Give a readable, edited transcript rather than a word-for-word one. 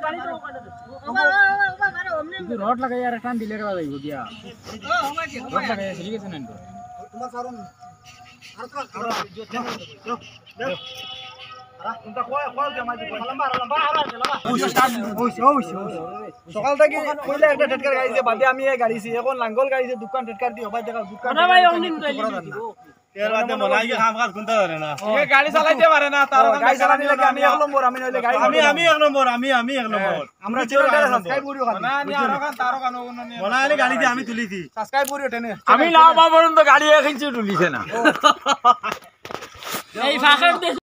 rod লাগাই আর টান দিলে রেবা যাইব গিয়া রড লাগাই ঠিক আছে না তোমার সারুন আর সকাল থেকে কইলে একটা টেটকার গাড়িছে বাদে আমি এই গাড়িছি এখন লাঙ্গল গাড়িছে দোকান টেটকার দি হবাই দেখা দোকান না ভাই অনলাইন এর বাদে মলাই কাম কাজ কোনটা ধরে না এ গাড়ি চালাইতে পারে না তার গাড়ি চালানি লাগে আমি এক নম্বর আমি নইলে গাড়ি আমি এক নম্বর আমি এক নম্বর আমরা চিরটা সাবস্ক্রাইব করিও খালি না নি আর কান তার কান মনে আনি গাড়ি দি আমি তুলিছি সাবস্ক্রাইব করিও টেনে আমি না পর্যন্ত গাড়ি এখানে তুলিছে না এই ফাঁকের